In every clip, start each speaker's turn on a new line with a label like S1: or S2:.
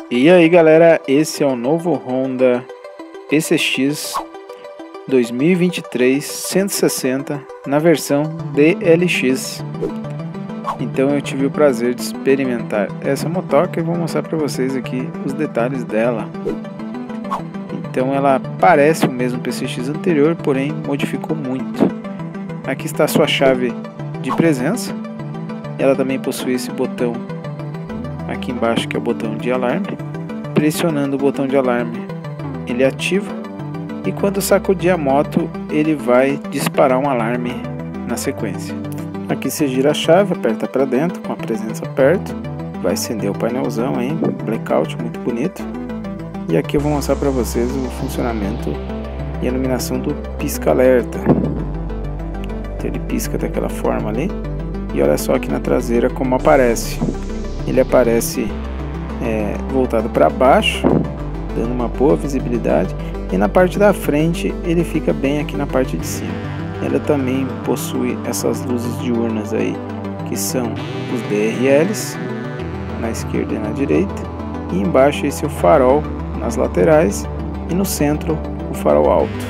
S1: E aí galera, esse é o novo Honda PCX 2023 160 na versão DLX. Então eu tive o prazer de experimentar essa motoca e vou mostrar para vocês aqui os detalhes dela. Então ela parece o mesmo PCX anterior, porém modificou muito. Aqui está a sua chave de presença. Ela também possui esse botão aqui embaixo, que é o botão de alarme. Pressionando o botão de alarme ele ativa, e quando sacudir a moto ele vai disparar um alarme na sequência. Aqui você gira a chave, aperta para dentro com a presença perto, vai acender o painelzão aí, blackout muito bonito. E aqui eu vou mostrar para vocês o funcionamento e a iluminação do pisca-alerta. Então ele pisca daquela forma ali, e olha só aqui na traseira como aparece. Ele aparece voltado para baixo, dando uma boa visibilidade, e na parte da frente ele fica bem aqui na parte de cima. Ela também possui essas luzes diurnas aí, que são os DRLs na esquerda e na direita, e embaixo esse é o farol nas laterais, e no centro o farol alto.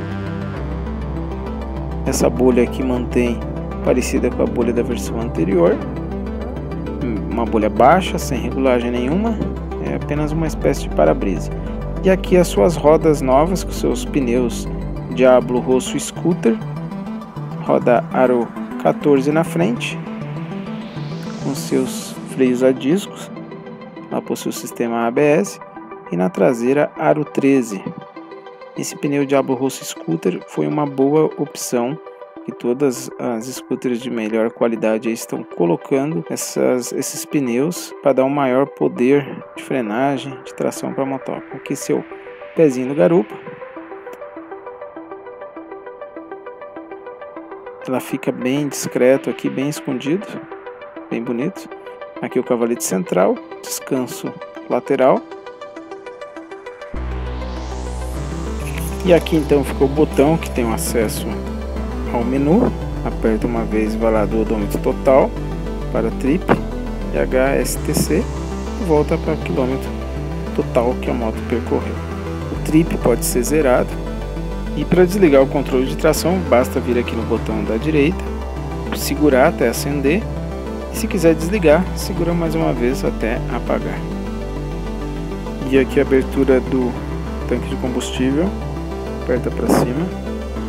S1: Essa bolha aqui mantém parecida com a bolha da versão anterior, uma bolha baixa, sem regulagem nenhuma, é apenas uma espécie de para-brisa. E aqui as suas rodas novas, com seus pneus Diablo Rosso Scooter, roda aro 14 na frente, com seus freios a discos, ela possui o sistema ABS, e na traseira aro 13. Esse pneu Diablo Rosso Scooter foi uma boa opção, que todas as scooters de melhor qualidade estão colocando esses pneus para dar um maior poder de frenagem, de tração para a motoca. Aqui seu pezinho no garupa, ela fica bem discreto aqui, bem escondido, bem bonito. Aqui o cavalete central, descanso lateral, e aqui então ficou o botão que tem o acesso ao menu. Aperta uma vez e vai lá do odômetro total para trip e HSTC e volta para quilômetro total que a moto percorreu. O trip pode ser zerado, e para desligar o controle de tração basta vir aqui no botão da direita, segurar até acender, e se quiser desligar, segura mais uma vez até apagar. E aqui a abertura do tanque de combustível, aperta para cima.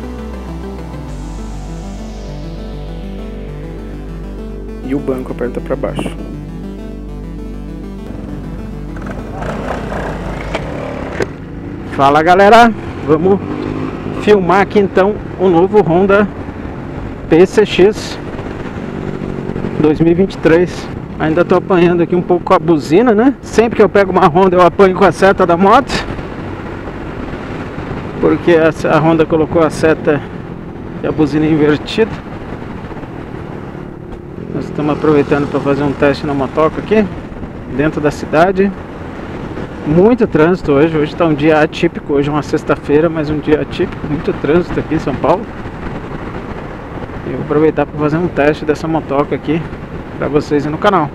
S1: E o banco aperta para baixo. Fala galera, vamos filmar aqui então o novo Honda PCX 2023. Ainda tô apanhando aqui um pouco com a buzina, né? Sempre que eu pego uma Honda eu apanho com a seta da moto, porque a Honda colocou a seta e a buzina invertida. Nós estamos aproveitando para fazer um teste na motoca aqui dentro da cidade. Muito trânsito hoje está um dia atípico. Hoje é uma sexta-feira, mas um dia atípico, muito trânsito aqui em São Paulo. Eu vou aproveitar para fazer um teste dessa motoca aqui para vocês aí no canal.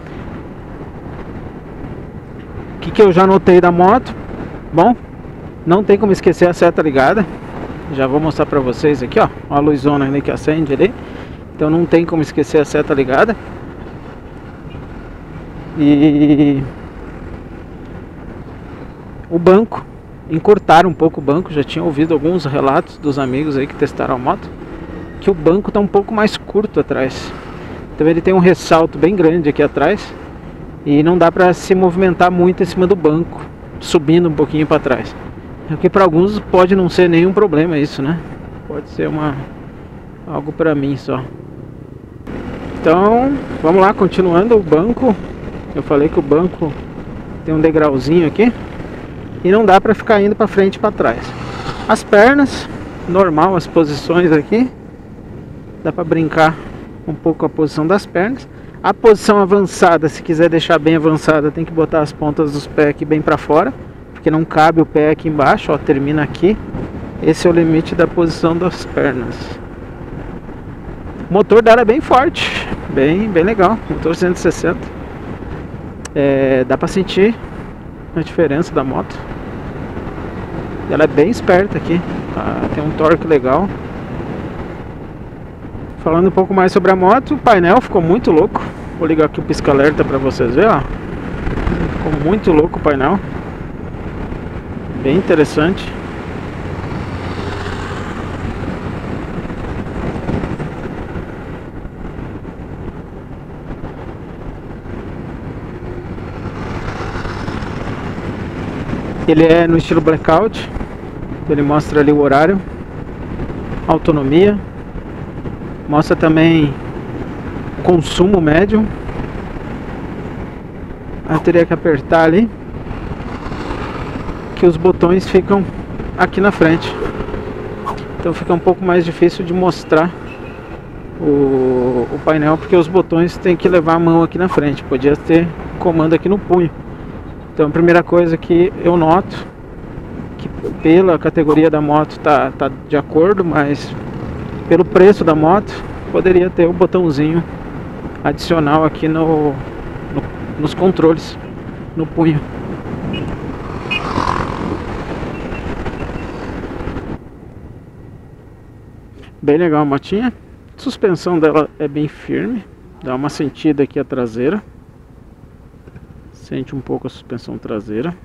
S1: O que eu já notei da moto? Bom, não tem como esquecer a seta ligada. Já vou mostrar para vocês aqui, ó, a luzona ali que acende ali. Então não tem como esquecer a seta ligada. E o banco, encurtaram um pouco o banco. Já tinha ouvido alguns relatos dos amigos aí que testaram a moto, que o banco está um pouco mais curto atrás. Então ele tem um ressalto bem grande aqui atrás, e não dá para se movimentar muito em cima do banco, subindo um pouquinho para trás. Porque para alguns pode não ser nenhum problema isso, né? Pode ser algo para mim só. Então, vamos lá, continuando o banco. Eu falei que o banco tem um degrauzinho aqui, e não dá para ficar indo para frente e para trás. As pernas, normal as posições aqui. Dá para brincar um pouco com a posição das pernas. A posição avançada, se quiser deixar bem avançada, tem que botar as pontas dos pés aqui bem para fora, porque não cabe o pé aqui embaixo, ó, termina aqui. Esse é o limite da posição das pernas. O motor dela é bem forte, bem legal, motor 160. Dá pra sentir a diferença da moto. Ela é bem esperta aqui, tá? Tem um torque legal. Falando um pouco mais sobre a moto, o painel ficou muito louco. Vou ligar aqui o pisca-alerta para vocês verem, ó. Ficou muito louco o painel. Bem interessante. Ele é no estilo blackout. Ele mostra ali o horário, autonomia, mostra também consumo médio. Eu teria que apertar ali, que os botões ficam aqui na frente, então fica um pouco mais difícil de mostrar o painel, porque os botões tem que levar a mão aqui na frente. Podia ter comando aqui no punho. Então a primeira coisa que eu noto, que pela categoria da moto tá de acordo, mas pelo preço da moto poderia ter um botãozinho adicional aqui nos controles, no punho. Bem legal a motinha. A suspensão dela é bem firme, dá uma sentida aqui a traseira. Sente um pouco a suspensão traseira.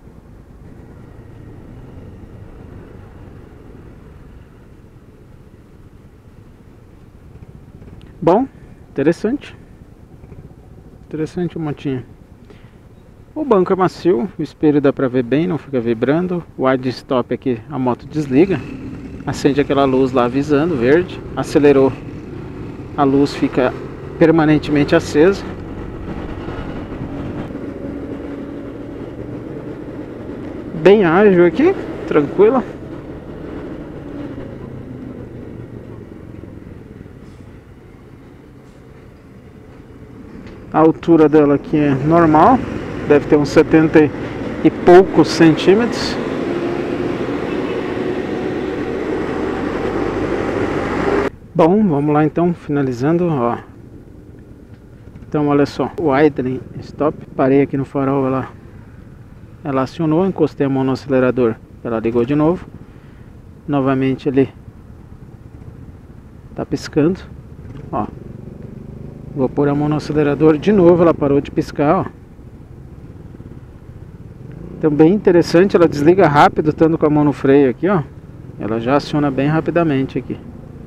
S1: Bom, interessante. Interessante a motinha. O banco é macio, o espelho dá pra ver bem, não fica vibrando. O wide stop aqui, a moto desliga. Acende aquela luz lá avisando, verde. Acelerou, a luz fica permanentemente acesa. Bem ágil aqui, tranquila. A altura dela aqui é normal, deve ter uns 70 e poucos centímetros. Bom, vamos lá então, finalizando, ó. Então olha só, o idling stop, parei aqui no farol, ela acionou, encostei a mão no acelerador, ela ligou de novo. Novamente ele tá piscando, ó. Vou pôr a mão no acelerador de novo, ela parou de piscar, ó. Então bem interessante, ela desliga rápido, estando com a mão no freio aqui, ó. Ela já aciona bem rapidamente aqui.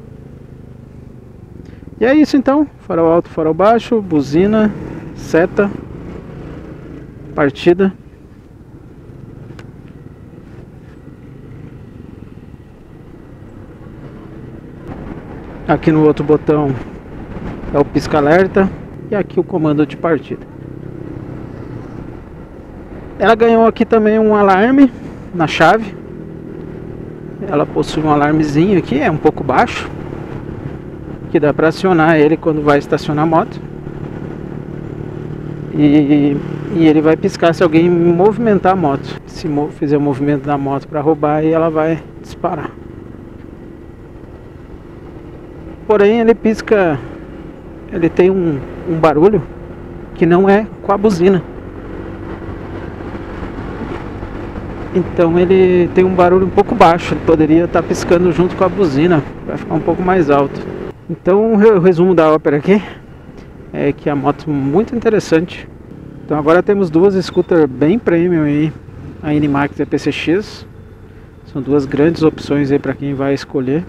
S1: E é isso então, farol alto, farol baixo, buzina, seta, partida. Aqui no outro botão é o pisca-alerta e aqui o comando de partida. Ela ganhou aqui também um alarme na chave. Ela possui um alarmezinho aqui, é um pouco baixo, que dá para acionar ele quando vai estacionar a moto. E ele vai piscar se alguém movimentar a moto. Se fizer o movimento da moto para roubar, aí ela vai disparar. Porém ele pisca, ele tem um barulho que não é com a buzina. Então ele tem um barulho um pouco baixo, ele poderia estar piscando junto com a buzina, vai ficar um pouco mais alto. Então o resumo da Opera aqui é que a moto é muito interessante. Então agora temos duas scooters bem premium aí, a NMAX e a PCX. São duas grandes opções aí para quem vai escolher.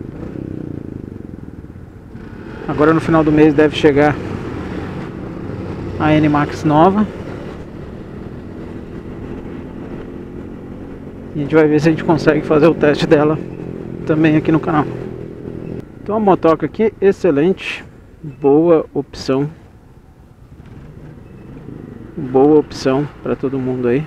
S1: Agora no final do mês deve chegar a NMAX nova. E a gente vai ver se a gente consegue fazer o teste dela também aqui no canal. Então a motoca aqui, excelente, boa opção. Boa opção para todo mundo aí.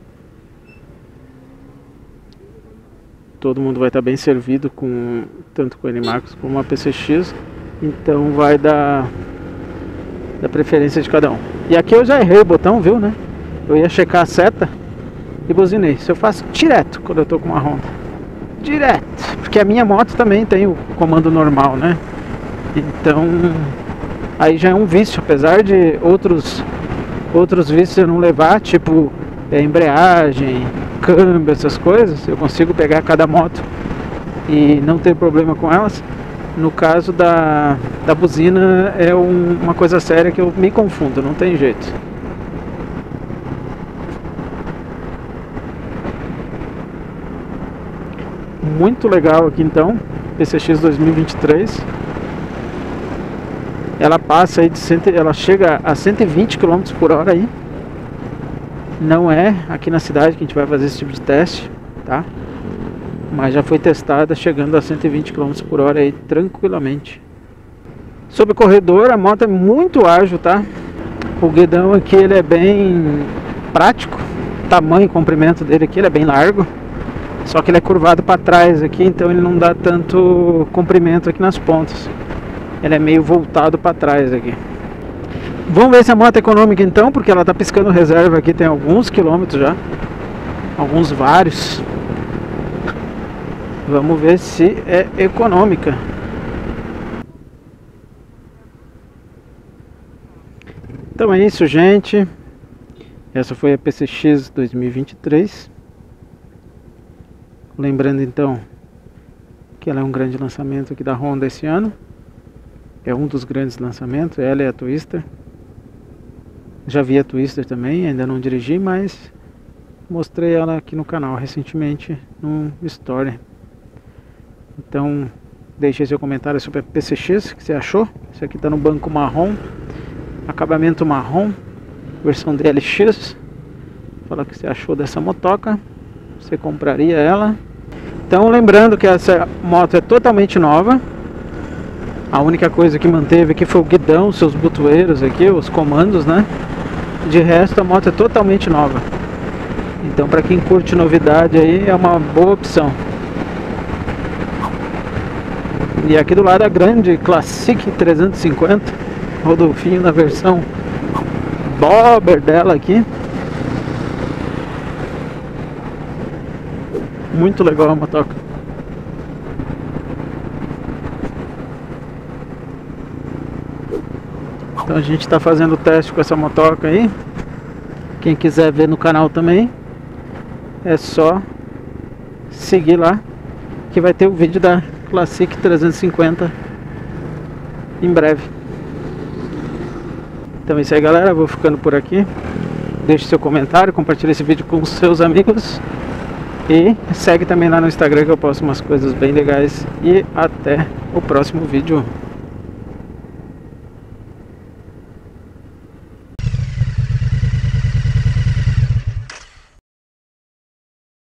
S1: Todo mundo vai estar bem servido com tanto com a NMAX como a PCX. Então vai da preferência de cada um. E aqui eu já errei o botão, viu, né? Eu ia checar a seta e buzinei. Isso eu faço direto quando eu tô com uma Honda. Direto. Porque a minha moto também tem o comando normal, né? Então aí já é um vício. Apesar de outros vícios eu não levar, tipo embreagem, câmbio, essas coisas, eu consigo pegar cada moto e não ter problema com elas. No caso da buzina é uma coisa séria que eu me confundo, não tem jeito. Muito legal aqui então, PCX 2023. Ela passa aí ela chega a 120 km por hora aí. Não é aqui na cidade que a gente vai fazer esse tipo de teste, tá? Mas já foi testada chegando a 120 km por hora aí tranquilamente. Sobre o corredor, a moto é muito ágil, tá? O guidão aqui ele é bem prático. O tamanho e comprimento dele aqui ele é bem largo. Só que ele é curvado para trás aqui, então ele não dá tanto comprimento aqui nas pontas. Ele é meio voltado para trás aqui. Vamos ver se a moto é econômica então, porque ela tá piscando reserva aqui tem alguns quilômetros já. Alguns vários. Vamos ver se é econômica. Então é isso, gente. Essa foi a PCX 2023. Lembrando então que ela é um grande lançamento aqui da Honda esse ano. É um dos grandes lançamentos, ela e a Twister. Já vi a Twister também, ainda não dirigi, mas mostrei ela aqui no canal recentemente num story. Então deixe seu comentário sobre a PCX, o que você achou. Isso aqui está no banco marrom, acabamento marrom, versão DLX. Fala o que você achou dessa motoca, você compraria ela. Então lembrando que essa moto é totalmente nova. A única coisa que manteve aqui foi o guidão, seus butoeiros aqui, os comandos, né? De resto a moto é totalmente nova. Então para quem curte novidade aí é uma boa opção. E aqui do lado a grande Classic 350, Rodolfinho na versão bobber dela aqui. Muito legal a motoca. Então a gente está fazendo o teste com essa motoca aí. Quem quiser ver no canal também, é só seguir lá, que vai ter o vídeo da Classic 350 em breve. Então é isso aí, galera, vou ficando por aqui. Deixe seu comentário, compartilhe esse vídeo com os seus amigos e segue também lá no Instagram que eu posto umas coisas bem legais. E até o próximo vídeo.